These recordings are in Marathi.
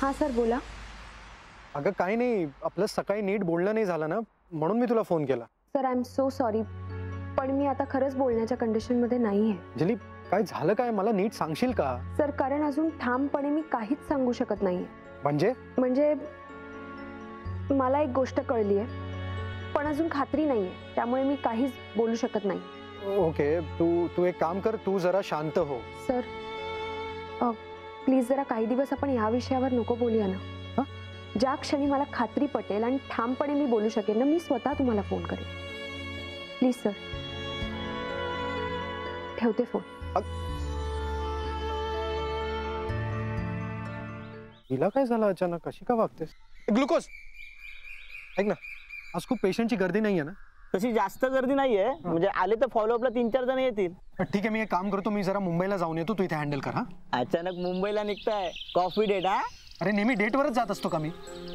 हाँ सर बोला. अगं काही नाही, आपलं सकाळी नीट बोलणं नाही झालं ना, म्हणून मी तुला फोन केला. Sir I am so sorry, पण मी आता खरंच बोलण्याच्या कंडिशन मध्ये नाहीये. अंजली काय झालं काय, मला नीट सांगशील का? सर कारण अजून ठामपणे मी काहीच सांगू शकत नाहीये. म्हणजे मला एक गोष्ट कळली आहे, पण अजून खात्री नाहीये, त्यामुळे मी काहीच बोलू शकत नाही. ओके, तू एक काम कर, तू जरा शांत हो. सर प्लीज जरा काही दिवस आपण या विषयावर नको बोलूया ना. ज्या क्षणी मला खात्री पटेल आणि ठामपणे मी बोलू शकेन ना, मी स्वतः तुम्हाला फोन करेन. Please sir. ठेवते फोन. हिला काय झालं अचानक, कशी का वागतेस? ग्लुकोज ऐक ना, आज खूप पेशंटची गर्दी नाहीये ना? तशी जास्त गर्दी नाहीये, म्हणजे आले तर फॉलोअपला 3-4 जण येतील. ठीक आहे, मी एक काम करतो, मी जरा मुंबईला जाऊन येतो, तू इथे हँडल कर. हा अचानक मुंबईला निघताय, कॉफी डेट? हा अरे नेहमी डेटवरच जात असतो का मी?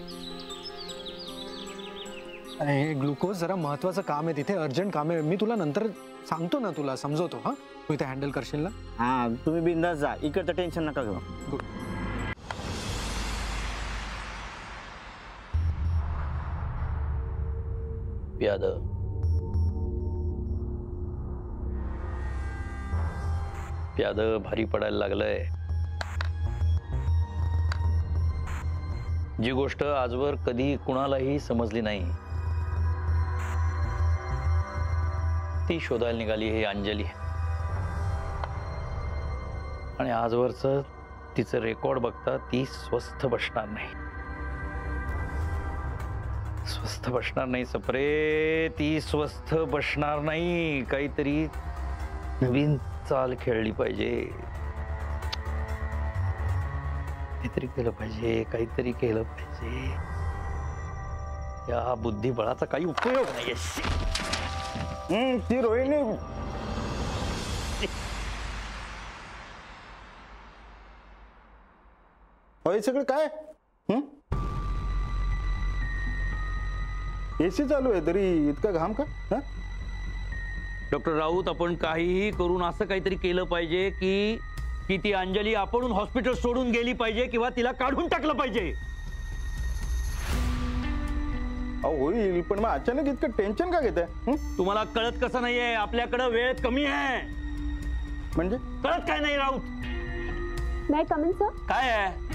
अरे ग्लुकोज जरा महत्वाचं काम आहे तिथे, अर्जंट काम आहे, मी तुला नंतर सांगतो ना, तुला समजवतो. हा तू इथे हँडल करशील ना? हा तुम्ही बिंदास जा, इकडचं टेन्शन नका घेऊ. गुड. प्याद भारी पडायला लागलंय. जी गोष्ट आजवर कधी कुणालाही समजली नाही ती शोधायला निघाली ही अंजली. आणि आजवरच तिचं रेकॉर्ड बघता ती स्वस्थ बसणार नाही. स्वस्थ बसणार नाही सपरे, ती स्वस्थ बसणार नाही. काहीतरी नवीन चाल खेळली पाहिजे, काहीतरी केलं पाहिजे, काहीतरी केलं पाहिजे. या बुद्धिबळाचा काही उपयोग नाहीये. ती रोहिणी हे सगळं काय? एसी चालू आहे तरी इतका घाम का? डॉक्टर राऊत, आपण काहीही करून असं काहीतरी केलं पाहिजे की ती अंजली आपण हॉस्पिटल सोडून गेली पाहिजे किंवा तिला काढून टाकलं पाहिजे. होईल, पण मग अचानक इतकं टेन्शन का घेताय? तुम्हाला कळत कसं नाहीये, आपल्याकडे वेळ कमी आहे. म्हणजे कळत काय नाही राऊत? नाही कमेंट सर. काय आहे?